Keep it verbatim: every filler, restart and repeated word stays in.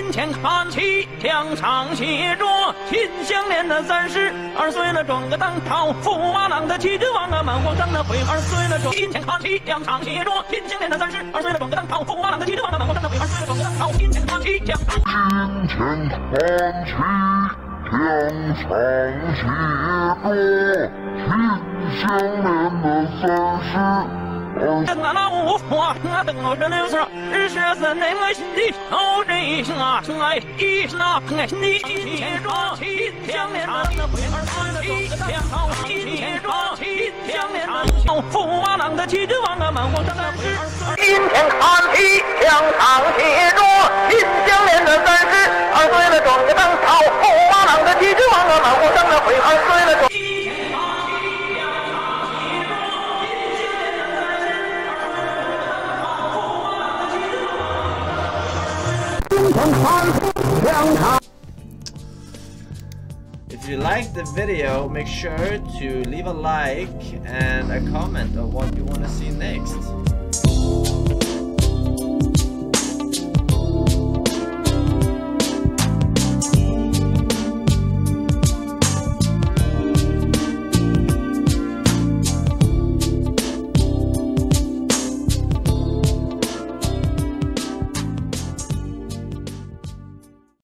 金钱看齐，墙上写着秦香莲的三十二岁了，装个当朝驸马郎的齐君王啊，满皇上的回二岁了，金钱看齐，墙上写着秦香莲的三十二岁了，装个当朝驸马郎的齐君王啊，满皇上的回二岁了，装个当朝金钱看齐，墙上金钱看齐，墙上写着秦香莲的三十。 等啊那五花啊，等我这六十二十三那个心里头这一声啊，亲爱一声啊，爱心里金钱装，金项链的回二岁了，一两套金钱装，金项链的驸马郎的齐君王啊，满皇上的回二岁。金钱看齐，墙上写着金项链的三十二岁了，装个当朝驸马郎的齐君王啊，满皇上的回二岁了。 If you like the video, make sure to leave a like and a comment of what you want to see next.